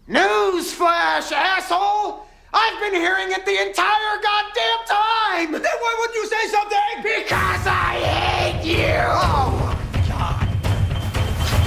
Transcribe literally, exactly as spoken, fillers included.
Newsflash, asshole! I've been hearing it the entire goddamn time! Then why wouldn't you say something? Because I